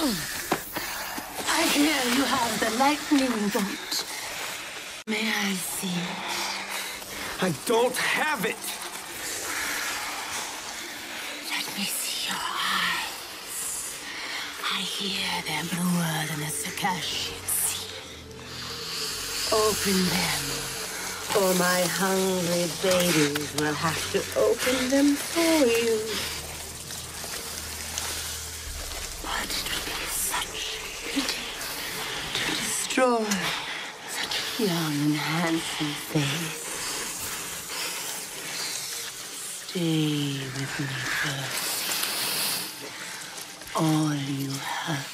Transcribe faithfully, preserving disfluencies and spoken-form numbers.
I hear you have the lightning bolt. May I see it? I don't have it! Let me see your eyes. I hear they're bluer than a Circassian sea. Open them, or my hungry babies will have to open them for you. But it would be such pity to destroy such a young and handsome face. Stay with me, Percy. All you have